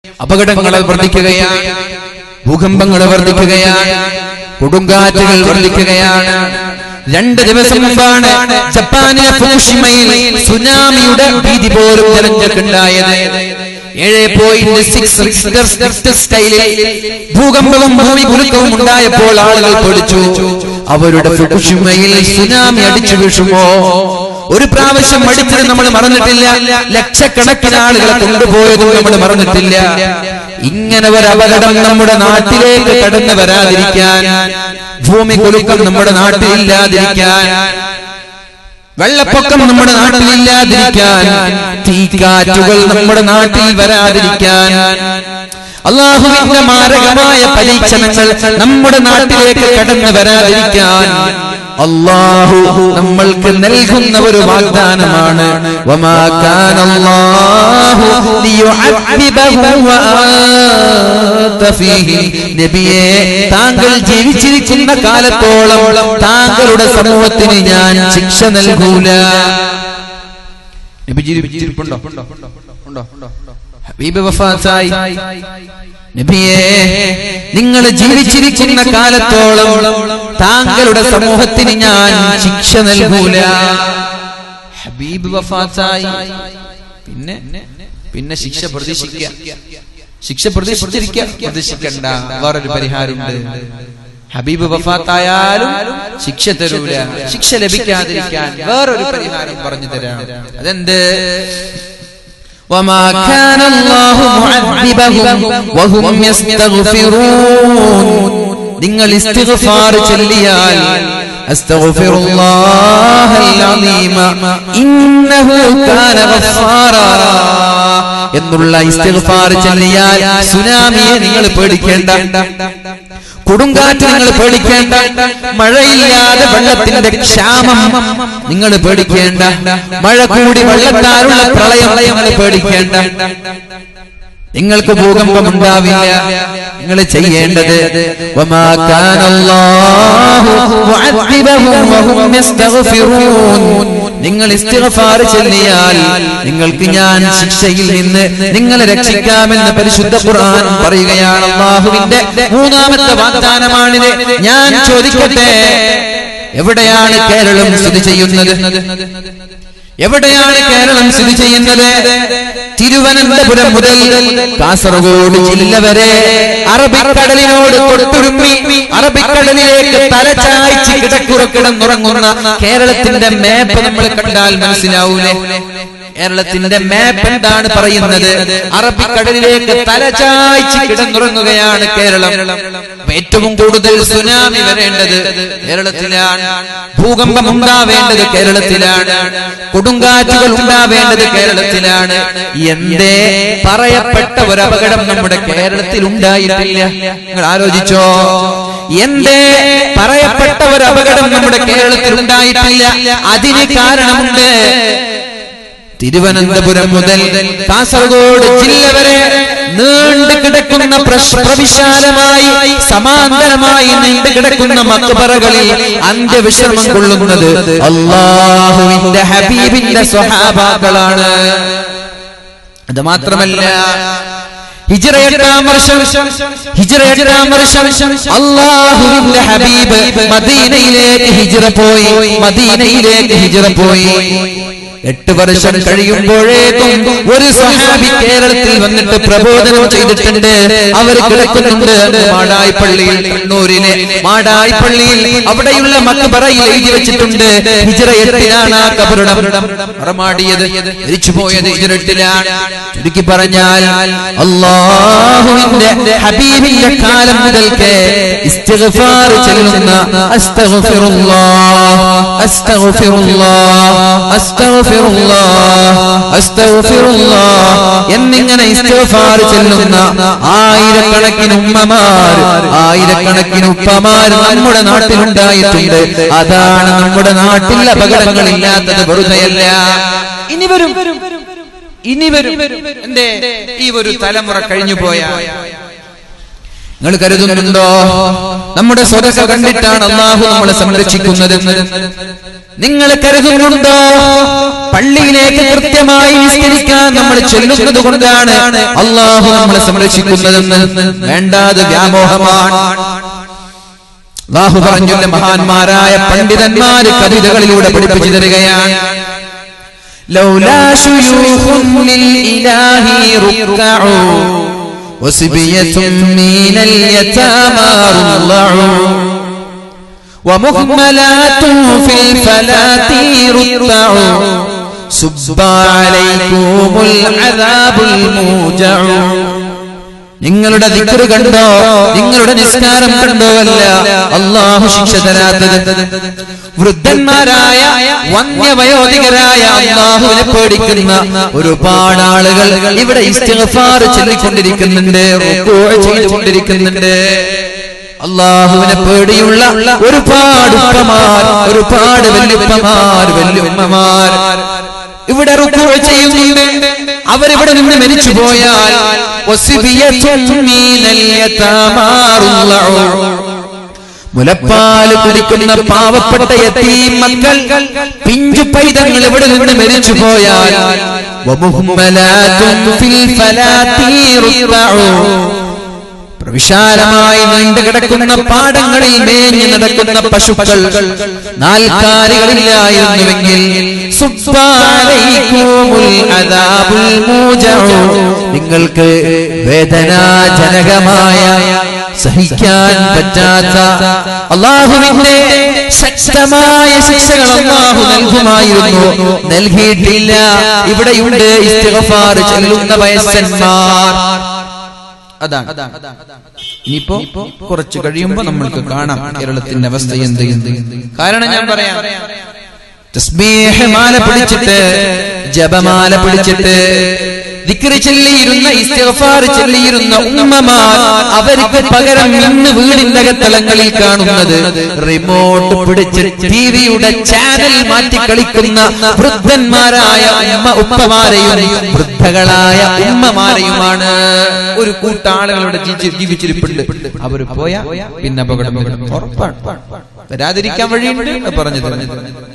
അപകടങ്ങൾ വർദ്ധിക്കുകയാണ്, ഭൂകമ്പങ്ങൾ വർദ്ധിക്കുകയാണ്, കൊടുങ്കാറ്റുകൾ വർദ്ധിക്കുകയാണ്. 2 ദിവസം മുമ്പാണ് ജപ്പാനിലെ ഫുകുഷിമയിൽ സുനാമിയുടെ ഭീതി പോലും ജനങ്ങൾക്കുണ്ടായത്. 7.6 റിക്ടർ സ്കെയിലിൽ ഭൂകമ്പവും ഭൂമികുലുക്കവും ഉണ്ടായപ്പോൾ ആളുകൾ പേടിച്ചു. അവരുടെ ഫുകുഷിമയിൽ സുനാമി അടിച്ചു വീഴുമോ? ഒരു പ്രാവശ്യം അടിച്ചത് നമ്മൾ മറന്നിട്ടില്ല, ലക്ഷക്കണക്കിന് ആളുകളെ കൊണ്ടുപോയതും നമ്മൾ മറന്നിട്ടില്ല. ഇങ്ങനെ ഒരു അപകടം നമ്മുടെ നാട്ടിലേക്ക് കടന്നു വരാതിരിക്കാൻ, ഭൂമികുലുക്കം നമ്മുടെ നാട്ടിലില്ലാതിരിക്കാൻ, വെള്ളപ്പൊക്കം നമ്മുടെ നാട്ടിലില്ലാതിരിക്കാൻ, തീക്കാറ്റുകൾ നമ്മുടെ നാട്ടിൽ വരാതിരിക്കാൻ, അല്ലാഹുവിന്റെ മാരകമായ പരീക്ഷണങ്ങൾ നമ്മുടെ നാട്ടിലേക്ക് കടന്നു വരാതിരിക്കാൻ അല്ലാഹു നമ്മൾക്ക് നൽകുന്ന ഒരു വാഗ്ദാനമാണ്. വമാ കാനല്ലാഹു ലിയുഅദ്ദിബഹും വഅൻത ഫീഹിം. നബിയേ, താങ്കൾ ജീവിച്ചിരിക്കുന്ന കാലത്തോളം താങ്കളുടെ സമൂഹത്തിന് ഞാൻ ശിക്ഷ നൽകൂല. നബി ജീവിച്ചിരിപ്പുണ്ടോ? ഹബീബ് വഫാത്തായി. നബിയേ, നിങ്ങൾ ജീവിച്ചിരിക്കുന്ന കാലത്തോളം താങ്കളുടെ സമൂഹത്തിന് ഞാൻ ശിക്ഷ നൽകൂല. ഹബീബ് വഫാത്തായി. പിന്നെ ശിക്ഷ പ്രതീക്ഷിക്കണ്ട. വേറൊരു പരിഹാരമുണ്ട്. ഹബീബ് വഫാത്തായാലും ശിക്ഷ തരൂല. ശിക്ഷ ലഭിക്കാതിരിക്കാൻ വേറൊരു പരിഹാരം പറഞ്ഞു തരാം. അതെന്ത്? وما كان الله معذبهم وهم يستغفرون. നിങ്ങൾ ഇസ്തിഗ്ഫാർ ചൊല്ലിയാൽ അസ്തഗ്ഫിറുല്ലാഹൽ അലീമ ഇന്നഹു കാന ഗഫാറാ എന്നുള്ള ഇസ്തിഗ്ഫാർ ചൊല്ലിയാൽ സുനാമിയെ നിങ്ങൾ പേടിക്കേണ്ട, കൊടുങ്കാറ്റ് നിങ്ങൾ പേടിക്കേണ്ട, മഴയില്ലാതെ വെള്ളത്തിന്റെ ക്ഷാമം നിങ്ങൾ പേടിക്കേണ്ട, മഴ കൂടി വെള്ളത്താലുള്ള പ്രളയം നിങ്ങൾ പേടിക്കേണ്ട, നിങ്ങൾക്ക് ഭൂകമ്പം ഉണ്ടാവില്ല. നിങ്ങൾ ചെയ്യേണ്ടത് വമാ കാനല്ലാഹു മുഅദ്ദിബഹും വഹും യസ്തഗ്ഫിറൂൻ. നിങ്ങൾ ഇസ്തിഗ്ഫാർ ചൊല്ലിയാൽ നിങ്ങൾക്ക് ഞാൻ ശിക്ഷയിൽ നിന്ന് നിങ്ങളെ രക്ഷിക്കാമെന്ന് പരിശുദ്ധ ഖുർആൻ പറയുകയാണ്. അല്ലാഹുവിന്റെ 3ാമത്തെ വാഗ്ദാനമാണിത്. ഞാൻ ചോദിക്കട്ടെ, എവിടെയാണ് കേരളം സ്ഥിതി ചെയ്യുന്നത്? എവിടെയാണ് കേരളം സ്ഥിതി ചെയ്യുന്നത്? തിരുവനന്തപുരം മുതൽ കാസർഗോഡ് ജില്ല വരെ അറബിക്കടലിനോട് തൊട്ടുരുമ്മി അറബിക്കടലിലേക്ക് തലചായ്ച്ച് കിടന്നുറങ്ങുന്ന കേരളത്തിന്റെ മാപ്പ് നമ്മൾ കണ്ടാൽ മനസ്സിലാവൂലേ? കേരളത്തിന്റെ മാപ്പ് എന്താണ് പറയുന്നത്? അറബിക്കടലിലേക്ക് തലചായ്ച്ച് കിടന്നുറങ്ങുകയാണ് കേരളം. ഏറ്റവും കൂടുതൽ സുനാമി വരേണ്ടത് കേരളത്തിലാണ്, ഭൂകമ്പം ഉണ്ടാവേണ്ടത് കേരളത്തിലാണ്, കൊടുങ്കാറ്റുകൾ ഉണ്ടാവേണ്ടത് കേരളത്തിലാണ്. എന്തേ പറയപ്പെട്ട ഒരു അപകടം നമ്മുടെ കേരളത്തിൽ ഉണ്ടായിട്ടില്ല? നിങ്ങൾ ആലോചിച്ചോ? എന്തേ പറയപ്പെട്ട ഒരു അപകടം നമ്മുടെ കേരളത്തിൽ ഉണ്ടായിട്ടില്ല? അതിന് കാരണമുണ്ട്. തിരുവനന്തപുരം മുതൽ കാസർഗോഡ് ജില്ല വരെ നീണ്ടു കിടക്കുന്ന പ്രവിശാലമായി സമാന്തരമായി നീണ്ടു കിടക്കുന്ന മക്ബറകളിൽ അന്ത്യവിശ്രമം കൊള്ളുന്നത് അല്ലാഹുവിന്റെ ഹബീബിന്റെ സ്വഹാബാക്കളാണ്. അത് മാത്രമല്ല, ഹിജ്റ 8-ാം വർഷം അല്ലാഹുവിന്റെ ഹബീബ് മദീനയിലേക്ക് ഹിജ്റ പോയി. 8 വർഷം കഴിയുമ്പോഴേക്കും ഒരു സ്വഹാബി കേരളത്തിൽ വന്നിട്ട് പ്രബോധനം ചെയ്തിട്ടുണ്ട്. അവർ കിടക്കുന്നുണ്ട് മാടായിപ്പള്ളിയിൽ, കണ്ണൂരിലെ മാടായിപ്പള്ളിയിൽ. അവിടെയുള്ള മക്ബറയിൽ എഴുതി വെച്ചിട്ടുണ്ട് ഹിജ്റ 8-ലാണ് ആ ഖബറിടം മറമാടിയത്, മരിച്ചുപോയത് ഹിജ്റ 8-ലാണ്. ചുരുക്കി പറഞ്ഞാൽ അല്ലാഹുവിന്റെ ഹബീബിന്റെ കാലം മുതൽക്ക് ഇസ്തിഗ്ഫാർ ചൊല്ലുന്ന അസ്തഗ്ഫിറുല്ലാഹ് അസ്തഗ്ഫിറുല്ലാഹ് അസ്തഗ്ഫിറുല്ലാഹ് എന്നിങ്ങനെ ഇസ്തിഗ്ഫാർ ചൊല്ലുന്ന ആയിരക്കണക്കിന് ഉമ്മമാർ, ആയിരക്കണക്കിന് ഉപ്പമാർ നമ്മുടെ നാട്ടിലുണ്ടായിട്ടുണ്ട്. അതാണ് നമ്മുടെ നാട്ടിൽ അപകടങ്ങൾ ഇല്ലാത്തത് വെറുതെയല്ല. ഇനി വരും. എന്തേ? ഈ ഒരു തലമുറ കഴിഞ്ഞു പോയാൽ നിങ്ങൾ കരുതുന്നുണ്ടോ നമ്മുടെ സ്വതക്ക കണ്ടിട്ടാണ് അല്ലാഹു നമ്മളെ സംരക്ഷിക്കുന്നതെന്ന്? നിങ്ങൾ കരുതുന്നുണ്ടോ പള്ളിയിലേക്ക് കൃത്യമായി നിസ്കരിക്കാൻ നമ്മൾ ചെല്ലുന്നത് കൊണ്ടാണ് അല്ലാഹു നമ്മളെ സംരക്ഷിക്കുന്നതെന്ന്? വേണ്ടാതെ വ്യാമോഹമാണ്. അല്ലാഹു പറഞ്ഞുള്ള മഹാന്മാരായ പണ്ഡിതന്മാര് കവിതകളിലൂടെ പഠിപ്പിച്ചു തരികയാണ്. ലൗലാ ശുയൂഖുൻ ലിൽ ഇലാഹി റുക്അഉ വസിബിയത്തുൻ മിനൽ യതാമാ റുളഉ വമുഹ്മലാത്തുൻ ഫിൽ ഫലാത്തി റുതഉ സുബ്ബ അലൈകുമുൽ അദാബുൽ മൂജഉ. നിങ്ങളുടെ ദിക്ർ കണ്ടോ, നിങ്ങളുടെ നിസ്കാരം കണ്ടോ അല്ല അല്ലാഹു ശിക്ഷ തരാത്തത്? വൃദ്ധന്മാരായ വന്യവയോധികരായ അല്ലാഹുവിനെ പേടിക്കുന്ന ഒരുപാട് ആളുകൾ ഇവിടെ ഇസ്തിഗ്ഫാർ ചൊല്ലിക്കൊണ്ടിരിക്കുന്നുണ്ട്, റുകൂഅ് ചെയ്തുകൊണ്ടിരിക്കുന്നുണ്ട്. അല്ലാഹുവിനെ പേടിയുള്ള ഒരുപാട് ഉപ്പമാർ, ഒരുപാട് വല്യുപ്പമാർ, വല്യുമ്മമാർ ഇവിടെ റുകൂഅ് ചെയ്യുന്നുണ്ട്. അവരിവിടെ നിന്ന് മരിച്ചു പോയാൽ മുലപ്പാൽ കുടിക്കുന്ന പാവപ്പെട്ട യതീം മക്കൾ, പിഞ്ചു പൈതങ്ങൾ ഇവിടെ നിന്ന് മരിച്ചു പോയാൽ വിശാലമായി നീണ്ടു കിടക്കുന്ന പാടങ്ങളിൽ മേഞ്ഞു നടക്കുന്ന പശുക്കൾ, നാൽക്കാലികളില്ലായിരുന്നുവെങ്കിൽ നിങ്ങൾക്ക് വേദനാജനകമായ സഹിക്കാൻ പറ്റാത്ത അല്ലാഹുവിന്റെ ശക്തമായ ശിക്ഷകൾ അല്ലാഹു നൽകുമായിരുന്നു. നൽകിയിട്ടില്ല. ഇവിടെയുണ്ട് ഇസ്തിഗ്ഫാർ ചൊല്ലുന്ന വയസ്സന്മാർ. അതാണ്. ഇനിയിപ്പോ കുറച്ച് കഴിയുമ്പോ നമ്മൾക്ക് കാണാം കേരളത്തിന്റെ അവസ്ഥ എന്ത്. കാരണം ഞാൻ പറയാം, തസ്ബീഹ് മാല പിടിച്ചിട്ട്, ജപമാല പിടിച്ചിട്ട് ദിക്ർ ചൊല്ലിയിരുന്ന, ഇസ്തിഗ്ഫാർ ചൊല്ലിയിരുന്ന ഉമ്മമാർ, അവർക്ക് പകരം ഇന്ന് വീടിന്റെ അകത്തളങ്ങളിൽ കാണുന്നത് റിമോട്ട് പിടിച്ച് ടിവിയുടെ ചാനൽ മാറ്റി കളിക്കുന്ന വൃദ്ധന്മാരായ ഉപ്പമാരെയും വൃദ്ധകളായ ഉമ്മമാരെയുമാണ്. ഒരു കൂട്ടാളുകളുടെ ജീവിച്ചിരിപ്പുണ്ട്. അവർ പോയാ പിന്നെ അപകടം ഉറപ്പാണ്. വരാതിരിക്കാൻ വഴിയുണ്ട് പറഞ്ഞത്.